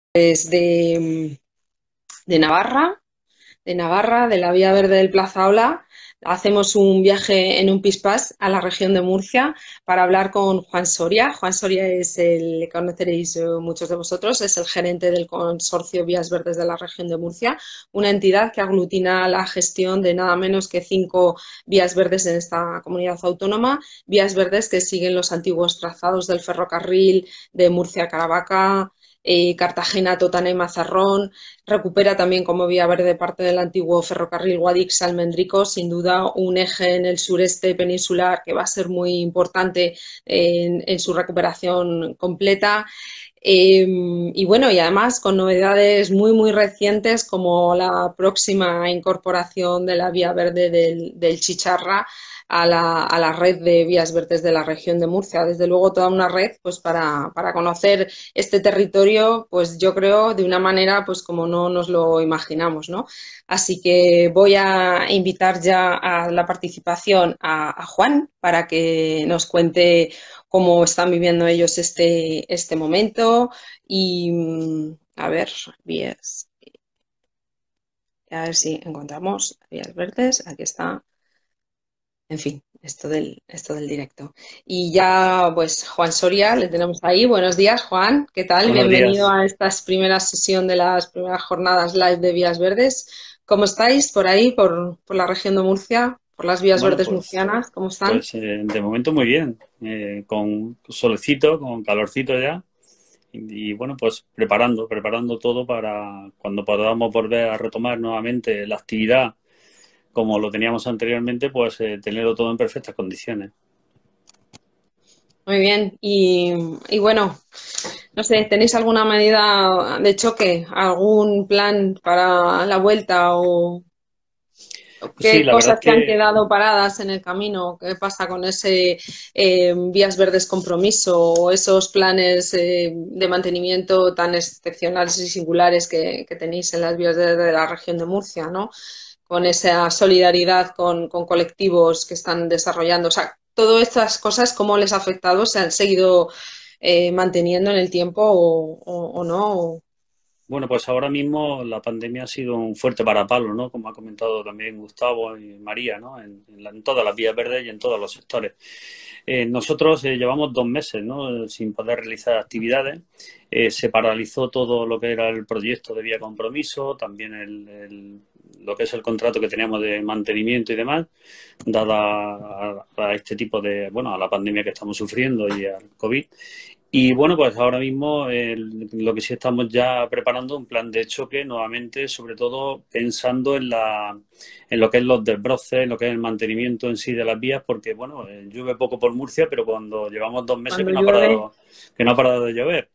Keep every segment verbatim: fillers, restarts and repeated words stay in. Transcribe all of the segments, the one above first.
Pues de, de Navarra, de Navarra, de la Vía Verde del Plazaola. Hacemos un viaje en un Pispás a la región de Murcia para hablar con Juan Soria. Juan Soria es el, le conoceréis eh, muchos de vosotros, es el gerente del consorcio Vías Verdes de la región de Murcia, una entidad que aglutina la gestión de nada menos que cinco vías verdes en esta comunidad autónoma, vías verdes que siguen los antiguos trazados del ferrocarril de Murcia a Caravaca, eh, Cartagena, Totana y Mazarrón. Recupera también como vía verde parte del antiguo ferrocarril Guadix-Almendrico, sin duda un eje en el sureste peninsular que va a ser muy importante en, en su recuperación completa. Eh, y bueno, y además con novedades muy, muy recientes como la próxima incorporación de la vía verde del, del Chicharra a la, a la red de vías verdes de la región de Murcia. Desde luego toda una red pues para, para conocer este territorio, pues yo creo de una manera pues como no nos lo imaginamos, ¿no? Así que voy a invitar ya a la participación a, a Juan para que nos cuente cómo están viviendo ellos este, este momento y mm, a ver, vías, a ver si encontramos vías verdes, aquí está, en fin, esto del, esto del directo. Y ya, pues, Juan Soria, le tenemos ahí. Buenos días, Juan. ¿Qué tal? Buenos Bienvenido días. a esta primera sesión de las primeras jornadas live de Vías Verdes. ¿Cómo estáis por ahí, por, por la región de Murcia, por las Vías Bueno, Verdes pues, murcianas? ¿Cómo están? pues eh, de momento muy bien, eh, con solecito, con calorcito ya. Y, y, bueno, pues preparando, preparando todo para cuando podamos volver a retomar nuevamente la actividad como lo teníamos anteriormente, pues eh, tenerlo todo en perfectas condiciones. Muy bien. Y, y bueno, no sé, ¿tenéis alguna medida de choque, algún plan para la vuelta o Pues sí, qué la verdad cosas es que han que quedado paradas en el camino? ¿Qué pasa con ese eh, Vías Verdes compromiso o esos planes eh, de mantenimiento tan excepcionales y singulares que, que tenéis en las vías de, de la región de Murcia, ¿no? Con esa solidaridad con, con colectivos que están desarrollando. O sea, todas estas cosas, ¿cómo les ha afectado? ¿Se han seguido eh, manteniendo en el tiempo o, o- o no? Bueno, pues ahora mismo la pandemia ha sido un fuerte parapalo, ¿no? Como ha comentado también Gustavo y María, ¿no? En, en la- en todas las vías verdes y en todos los sectores. Eh, nosotros eh, llevamos dos meses, ¿no? Sin poder realizar actividades. Eh, se paralizó todo lo que era el proyecto de vía compromiso, también el, el- lo que es el contrato que teníamos de mantenimiento y demás, dada a, a este tipo de, bueno, a la pandemia que estamos sufriendo y al COVID. Y bueno, pues ahora mismo el- lo que sí estamos ya preparando un plan de choque nuevamente, sobre todo pensando en la, en lo que es los desbroces, en lo que es el mantenimiento en sí de las vías, porque bueno, eh, llueve poco por Murcia, pero cuando llevamos dos meses que Cuando no ha llueve. parado, que no ha parado de llover.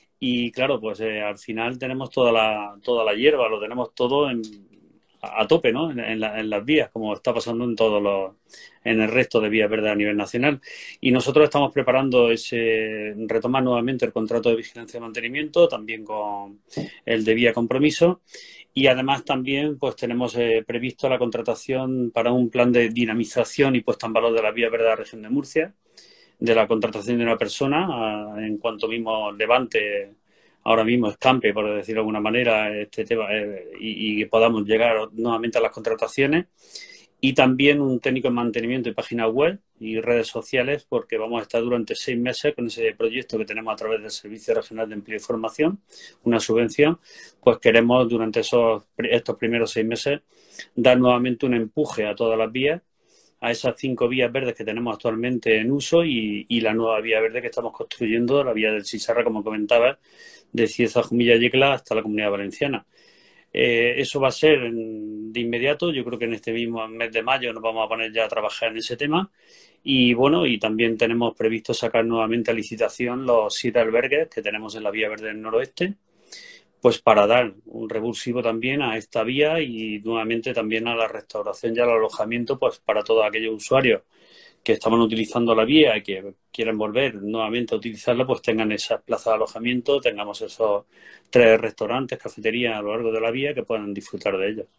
Y claro, pues eh, al final tenemos toda la, toda la hierba, lo tenemos todo en- a, a tope, ¿no? En, en la- en las vías, como está pasando en todos los, en el resto de vías verdes a nivel nacional. Y nosotros estamos preparando ese, retomar nuevamente el contrato de vigilancia y mantenimiento, también con el de vía compromiso. Y además también pues tenemos eh, previsto la contratación para un plan de dinamización y puesta en valor de la vía verde de la región de Murcia, de la contratación de una persona a, en cuanto mismo levante, ahora mismo escampe, por decirlo de alguna manera, este tema eh, y, y, podamos llegar nuevamente a las contrataciones. Y también un técnico en mantenimiento de páginas web y redes sociales, porque vamos a estar durante seis meses con ese proyecto que tenemos a través del Servicio Regional de Empleo y Formación, una subvención. Pues queremos durante esos, estos primeros seis meses dar nuevamente un empuje a todas las vías, a esas cinco vías verdes que tenemos actualmente en uso y, y la nueva vía verde que estamos construyendo, la vía del Sisarra, como comentaba, de Cieza, Jumilla, Yecla hasta la Comunidad Valenciana. Eh, eso va a ser de inmediato. Yo creo que en este mismo mes de mayo nos vamos a poner ya a trabajar en ese tema. Y bueno, y también tenemos previsto sacar nuevamente a licitación los siete albergues que tenemos en la vía verde del noroeste, pues para dar un revulsivo también a esta vía y nuevamente también a la restauración y al alojamiento, pues para todos aquellos usuarios que estaban utilizando la vía y que quieren volver nuevamente a utilizarla, pues tengan esas plazas de alojamiento, tengamos esos tres restaurantes, cafeterías a lo largo de la vía que puedan disfrutar de ellos.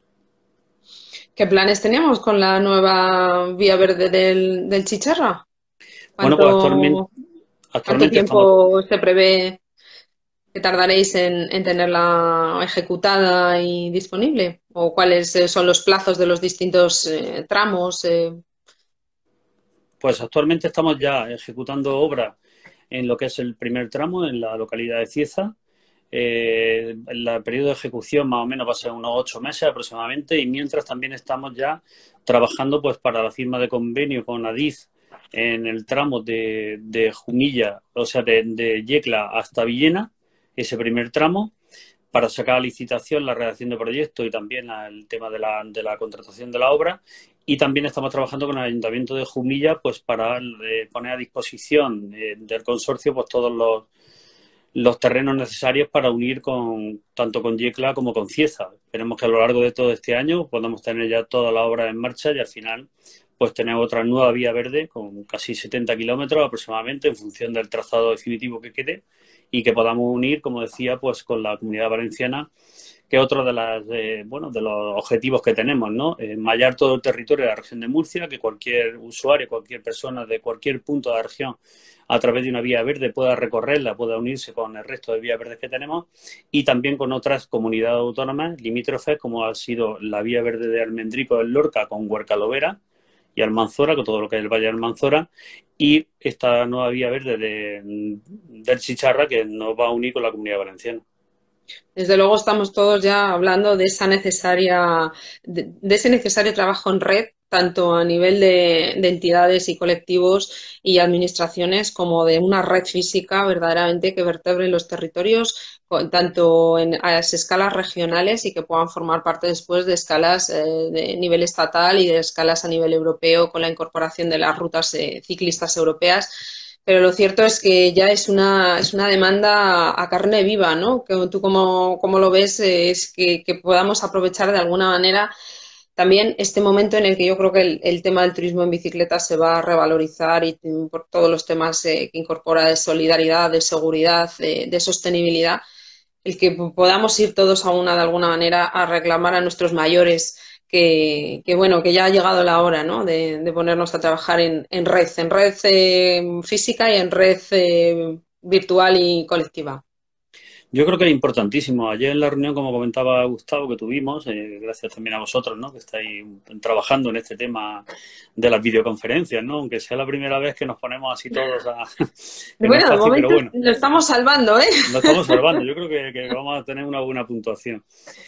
¿Qué planes tenemos con la nueva vía verde del, del Chicharra? Bueno, pues actualmente, ¿Cuánto, cuánto actualmente estamos. tiempo se prevé que tardaréis en, en tenerla ejecutada y disponible? ¿O cuáles eh, son los plazos de los distintos eh, tramos? Eh? Pues actualmente estamos ya ejecutando obra en lo que es el primer tramo, en la localidad de Cieza. Eh, el periodo de ejecución más o menos va a ser unos ocho meses aproximadamente, y mientras también estamos ya trabajando pues para la firma de convenio con Adif en el tramo de, de Jumilla, o sea, de, de Yecla hasta Villena, ese primer tramo, para sacar a licitación la redacción de proyecto y también el tema de la, de la contratación de la obra. Y también estamos trabajando con el Ayuntamiento de Jumilla pues para eh, poner a disposición eh, del consorcio pues todos los, los terrenos necesarios para unir con tanto con Yecla como con Cieza. Esperemos que a lo largo de todo este año podamos tener ya toda la obra en marcha y al final pues tener otra nueva vía verde con casi setenta kilómetros aproximadamente en función del trazado definitivo que quede, y que podamos unir, como decía, pues con la Comunidad Valenciana, que es otro de, las, eh, bueno, de los objetivos que tenemos, ¿no? Eh, mallar todo el territorio de la región de Murcia, que cualquier usuario, cualquier persona de cualquier punto de la región, a través de una vía verde, pueda recorrerla, pueda unirse con el resto de vías verdes que tenemos, y también con otras comunidades autónomas limítrofes, como ha sido la vía verde de Almendrico del Lorca con Huercalovera y Almanzora, con todo lo que es el Valle de Almanzora, y esta nueva vía verde de, del Chicharra, que nos va a unir con la Comunidad Valenciana. Desde luego estamos todos ya hablando de esa necesaria, de, de ese necesario trabajo en red, tanto a nivel de, de entidades y colectivos y administraciones, como de una red física verdaderamente que vertebre los territorios, con- tanto en a las escalas regionales y que puedan formar parte después de escalas eh, de nivel estatal y de escalas a nivel europeo con la incorporación de las rutas eh, ciclistas europeas. Pero lo cierto es que ya es una, es una demanda a carne viva, ¿no? Que tú como, como lo ves, eh, es que, que podamos aprovechar de alguna manera también este momento en el que yo creo que el, el tema del turismo en bicicleta se va a revalorizar y mm, por todos los temas eh, que incorpora de solidaridad, de seguridad, de, de sostenibilidad, el que podamos ir todos a una de alguna manera a reclamar a nuestros mayores que, que bueno, que ya ha llegado la hora, ¿no? de, de ponernos a trabajar en, en red, en red eh, física y en red eh, virtual y colectiva. Yo creo que es importantísimo. Ayer en la reunión, como comentaba Gustavo, que tuvimos, eh, gracias también a vosotros, ¿no? Que estáis trabajando en este tema de las videoconferencias, ¿no? Aunque sea la primera vez que nos ponemos así todos a... que no es Bueno, de fácil, pero momento bueno, lo estamos salvando, ¿eh? lo estamos salvando. Yo creo que, que vamos a tener una buena puntuación.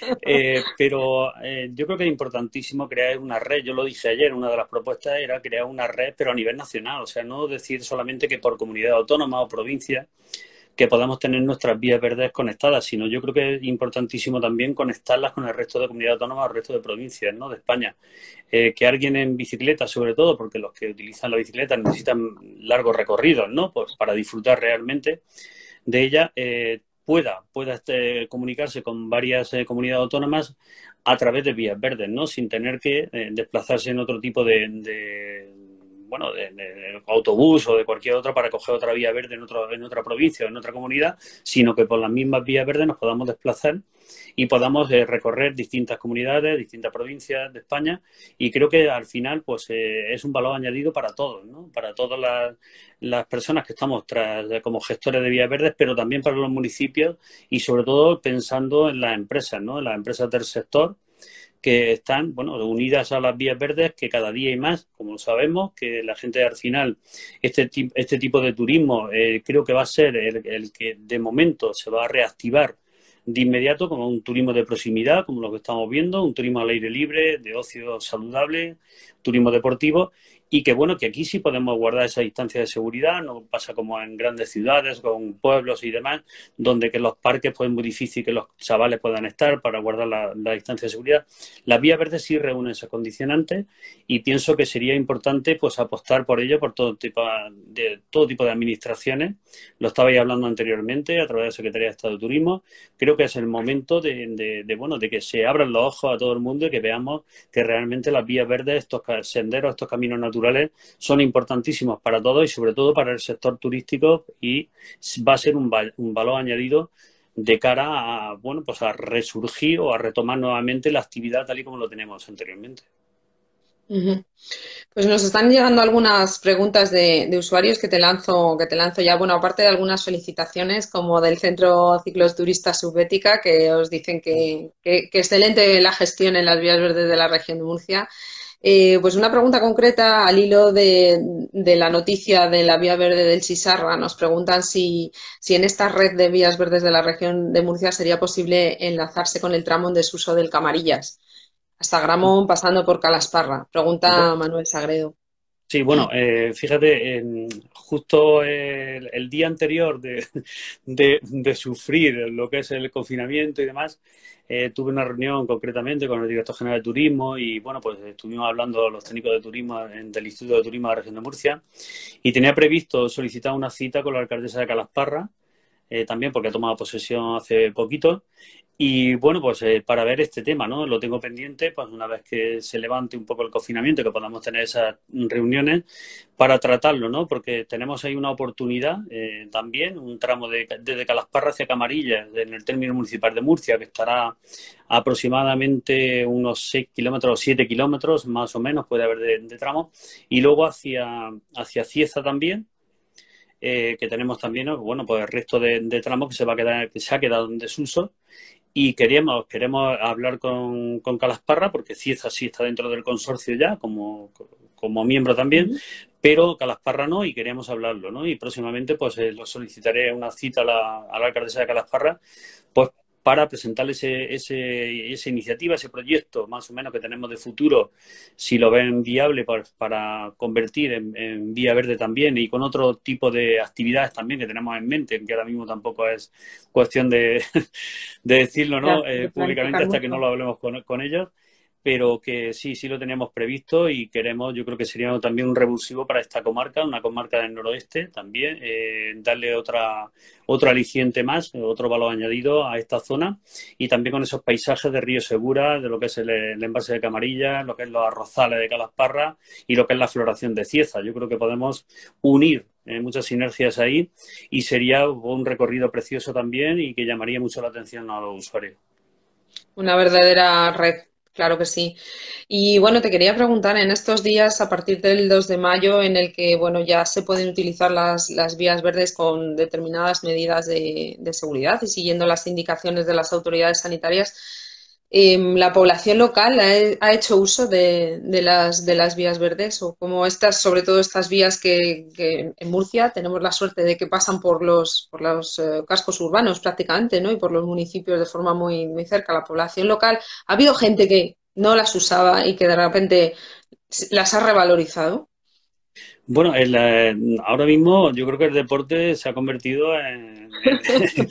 Eh, pero eh, yo creo que es importantísimo crear una red. Yo lo dije ayer, una de las propuestas era crear una red, pero a nivel nacional. O sea, no decir solamente que por comunidad autónoma o provincia que podamos tener nuestras vías verdes conectadas, sino yo creo que es importantísimo también conectarlas con el resto de comunidades autónomas o el resto de provincias, ¿no? De España. Eh, que alguien en bicicleta, sobre todo, porque los que utilizan la bicicleta necesitan largos recorridos, ¿no? Pues para disfrutar realmente de ella, eh, pueda, pueda este, comunicarse con varias eh, comunidades autónomas a través de vías verdes, ¿no? Sin tener que eh, desplazarse en otro tipo de, de bueno, de, de, autobús o de cualquier otra para coger otra vía verde en, otro, en otra provincia o en otra comunidad, sino que por las mismas vías verdes nos podamos desplazar y podamos eh, recorrer distintas comunidades, distintas provincias de España, y creo que al final pues eh, es un valor añadido para todos, ¿no? Para todas las, las personas que estamos tras, como gestores de vías verdes, pero también para los municipios y sobre todo pensando en las empresas, ¿no? En las empresas del sector que están, bueno, unidas a las vías verdes, que cada día hay más, como sabemos, que la gente al final, este, este tipo de turismo eh, creo que va a ser el, el que de momento se va a reactivar de inmediato como un turismo de proximidad, como lo que estamos viendo, un turismo al aire libre, de ocio saludable, turismo deportivo, y que bueno, que aquí sí podemos guardar esa distancia de seguridad, no pasa como en grandes ciudades, con pueblos y demás, donde que los parques pues es muy difícil que los chavales puedan estar para guardar la, la distancia de seguridad. Las vías verdes sí reúnen esos condicionantes y pienso que sería importante pues apostar por ello por todo tipo de, todo tipo de administraciones. Lo estabais hablando anteriormente a través de la Secretaría de Estado de Turismo. Creo que es el momento de, de, de, bueno, de que se abran los ojos a todo el mundo y que veamos que realmente las vías verdes, estos senderos, estos caminos naturales son importantísimos para todos y sobre todo para el sector turístico, y va a ser un, un valor añadido de cara a, bueno, pues a resurgir o a retomar nuevamente la actividad tal y como lo tenemos anteriormente. Ujú. Pues nos están llegando algunas preguntas de, de usuarios que te lanzo, que te lanzo ya. Bueno, aparte de algunas felicitaciones, como del Centro Cicloturista Subbética, que os dicen que, que, que excelente la gestión en las vías verdes de la región de Murcia. Eh, pues una pregunta concreta al hilo de, de la noticia de la vía verde del Chisarra. Nos preguntan si, si en esta red de vías verdes de la región de Murcia sería posible enlazarse con el tramo en desuso del Camarillas hasta Gramón, pasando por Calasparra. Pregunta Manuel Sagredo. Sí, bueno, eh, fíjate, en- justo el, el día anterior de, de- de sufrir lo que es el confinamiento y demás, eh, tuve una reunión concretamente con el director general de turismo y bueno, pues estuvimos hablando los técnicos de turismo en- del Instituto de Turismo de la región de Murcia y tenía previsto solicitar una cita con la alcaldesa de Calasparra, eh, también porque ha tomado posesión hace poquito. Y bueno, pues eh, para ver este tema, ¿no? Lo tengo pendiente, pues una vez que se levante un poco el confinamiento, que podamos tener esas reuniones para tratarlo, ¿no? Porque tenemos ahí una oportunidad eh, también, un tramo de, desde Calasparra hacia Camarillas, en el término municipal de Murcia, que estará aproximadamente unos seis kilómetros o siete kilómetros, más o menos, puede haber de, de tramo, y luego hacia, hacia Cieza también, eh, que tenemos también, ¿no? Bueno, pues el resto de, de tramos que se va a quedar, que se ha quedado en desuso y queremos, queremos hablar con, con Calasparra, porque Cieza sí está dentro del consorcio ya, como, como miembro también, Ujú. pero Calasparra no, y queríamos hablarlo, ¿no? Y próximamente pues eh, lo solicitaré una cita a la, a la alcaldesa de Calasparra, pues para presentarle ese, ese, esa iniciativa, ese proyecto más o menos que tenemos de futuro, si lo ven viable para, para convertir en, en vía verde también y con otro tipo de actividades también que tenemos en mente, que ahora mismo tampoco es cuestión de, de decirlo, Ya, ¿no? Eh, de públicamente planificar hasta que no mucho. lo hablemos con, con ellos, pero que sí, sí lo teníamos previsto y queremos, yo creo que sería también un revulsivo para esta comarca, una comarca del noroeste también, eh, darle otra, otro aliciente más, otro valor añadido a esta zona y también con esos paisajes de Río Segura, de lo que es el, el embalse de Camarilla, lo que es los arrozales de Calasparra y lo que es la floración de Cieza. Yo creo que podemos unir eh, muchas sinergias ahí y sería un recorrido precioso también y que llamaría mucho la atención a los usuarios. Una verdadera red, claro que sí. Y bueno, te quería preguntar, en estos días, a partir del dos de mayo, en el que bueno, ya se pueden utilizar las, las vías verdes con determinadas medidas de, de seguridad y siguiendo las indicaciones de las autoridades sanitarias, eh, la población local ha, ha hecho uso de, de las, de las vías verdes o como estas, sobre todo estas vías que, que en Murcia tenemos la suerte de que pasan por los, por los eh, cascos urbanos prácticamente, ¿no? Y por los municipios de forma muy, muy cerca. La población local, ha habido gente que no las usaba y que de repente las ha revalorizado. Bueno, el, eh, ahora mismo yo creo que el deporte se ha convertido en, en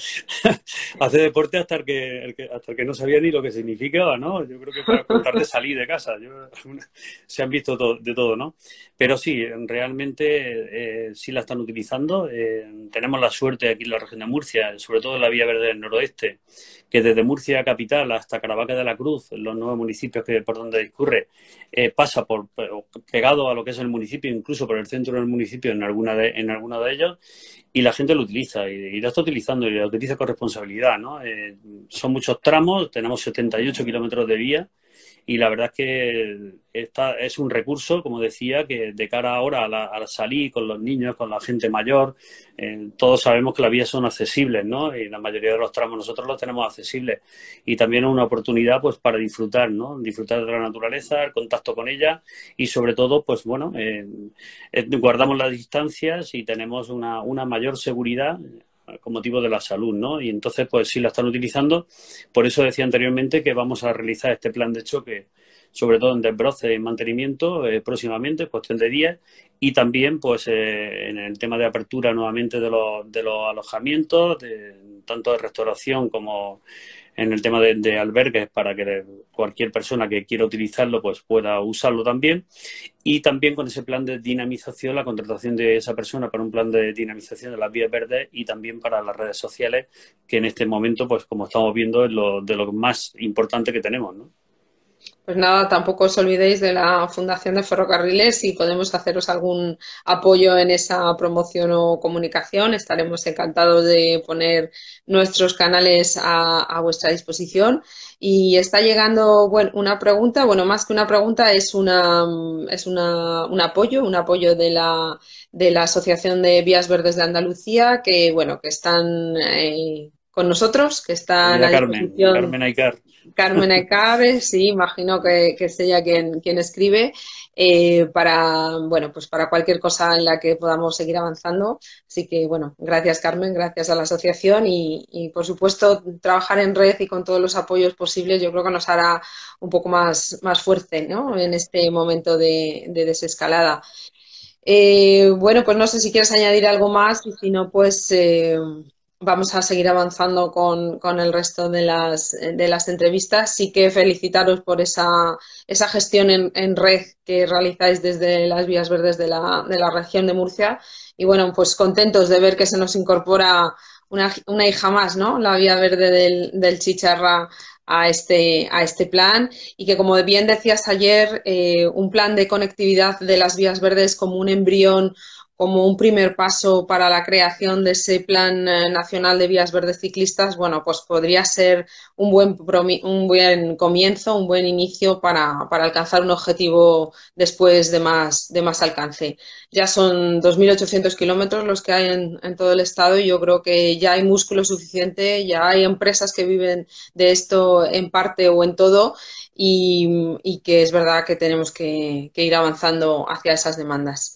hacer deporte hasta el que, el que- hasta el que no sabía ni lo que significaba, ¿no? Yo creo que para contar de salir de casa, yo- se han visto to- de todo, ¿no? Pero sí, realmente eh, sí la están utilizando. Eh, tenemos la suerte aquí en la región de Murcia, sobre todo en la Vía Verde del Noroeste, que desde Murcia capital hasta Caravaca de la Cruz, los nuevos municipios que por donde discurre, eh, pasa por pegado a lo que es el municipio, incluso por el centro del municipio en alguna de, en alguna de ellos, y la gente lo utiliza y, y la está utilizando y la utiliza con responsabilidad, ¿no? Eh, son muchos tramos, tenemos setenta y ocho kilómetros de vía y la verdad es que esta es un recurso, como decía, que de cara ahora a, la, a salir con los niños, con la gente mayor, eh, todos sabemos que las vías son accesibles, ¿no? Y la mayoría de los tramos nosotros los tenemos accesibles. Y también es una oportunidad, pues, para disfrutar, ¿no? Disfrutar de la naturaleza, el contacto con ella y, sobre todo, pues, bueno, eh, eh, guardamos las distancias y tenemos una, una mayor seguridad con motivo de la salud, ¿no? Y entonces, pues sí la están utilizando. Por eso decía anteriormente que vamos a realizar este plan de choque, sobre todo en desbroce y mantenimiento, eh, próximamente, cuestión de días, y también, pues, eh, en el tema de apertura nuevamente de los, de los alojamientos, de, tanto de restauración como en el tema de, de albergues, para que cualquier persona que quiera utilizarlo, pues pueda usarlo también. Y también con ese plan de dinamización, la contratación de esa persona para un plan de dinamización de las vías verdes y también para las redes sociales, que en este momento, pues como estamos viendo, es lo, de lo más importante que tenemos, ¿no? Pues nada, tampoco os olvidéis de la Fundación de Ferrocarriles. Si podemos haceros algún apoyo en esa promoción o comunicación, estaremos encantados de poner nuestros canales a, a vuestra disposición. Y está llegando, bueno, una pregunta, bueno, más que una pregunta, es una, es una, un apoyo, un apoyo de la, de la Asociación de Vías Verdes de Andalucía, que, bueno, que están eh, con nosotros, que están Querida a Carmen, disposición. Carmen Aicar. Carmen Ecabe, sí, imagino que, que es ella quien, quien escribe, eh, para, bueno, pues para cualquier cosa en la que podamos seguir avanzando. Así que, bueno, gracias Carmen, gracias a la asociación y, y, por supuesto, trabajar en red y con todos los apoyos posibles yo creo que nos hará un poco más, más fuerte, ¿no? En este momento de, de desescalada. Eh, bueno, pues no sé si quieres añadir algo más y si no, pues eh, vamos a seguir avanzando con, con el resto de las, de las entrevistas. Sí que felicitaros por esa, esa gestión en, en red que realizáis desde las Vías Verdes de la, de la región de Murcia. Y bueno, pues contentos de ver que se nos incorpora una, una hija más, ¿no? La Vía Verde del, del Chicharra a este, a este plan y que, como bien decías ayer, eh, un plan de conectividad de las vías verdes como un embrión, como un primer paso para la creación de ese plan eh, nacional de vías verdes ciclistas, bueno, pues podría ser un buen, un buen comienzo, un buen inicio para, para alcanzar un objetivo después de más, de más alcance. Ya son dos mil ochocientos kilómetros los que hay en, en todo el estado y yo creo que ya hay músculo suficiente, ya hay empresas que viven de esto en parte o en todo y, y que es verdad que tenemos que, que ir avanzando hacia esas demandas.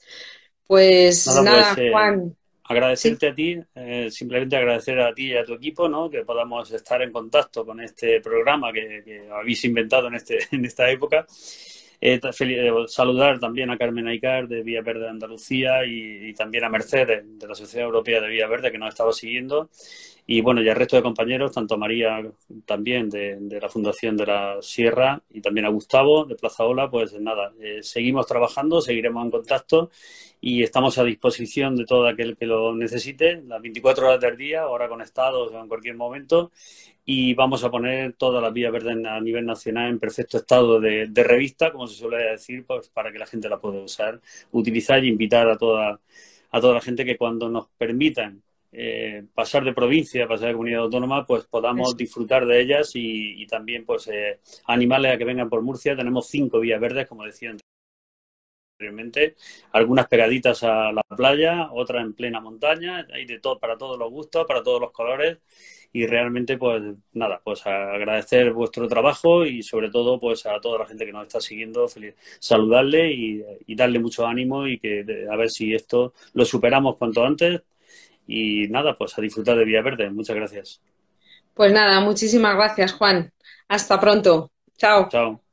Pues Nada, pues nada, eh, Juan, sí. agradecerte a ti, eh, simplemente agradecer a ti y a tu equipo, ¿no? Que podamos estar en contacto con este programa que, que habéis inventado en, este, en esta época. Eh, saludar también a Carmen Aicar de Vía Verde de Andalucía y, y también a Mercedes de la Sociedad Europea de Vía Verde que nos estaba siguiendo. Y bueno, y al resto de compañeros, tanto a María también de, de la Fundación de la Sierra y también a Gustavo de Plaza Ola, pues nada, eh, seguimos trabajando, seguiremos en contacto y estamos a disposición de todo aquel que lo necesite, las veinticuatro horas del día, ahora conectados o en cualquier momento. Y vamos a poner todas las vías verdes a nivel nacional en perfecto estado de, de revista, como se suele decir, pues para que la gente la pueda usar, utilizar y invitar a toda, a toda la gente que cuando nos permitan eh, pasar de provincia, pasar de comunidad autónoma, pues podamos Eso. disfrutar de ellas y, y también pues eh, animarles a que vengan por Murcia. Tenemos cinco vías verdes, como decía anteriormente, algunas pegaditas a la playa, otras en plena montaña, hay de todo, para todos los gustos, para todos los colores y realmente pues nada, pues agradecer vuestro trabajo y sobre todo pues a toda la gente que nos está siguiendo, feliz, saludarle y, y darle mucho ánimo y que a ver si esto lo superamos cuanto antes y nada, pues a disfrutar de Vía Verde. Muchas gracias. Pues nada, muchísimas gracias, Juan. Hasta pronto. Chao. Chao.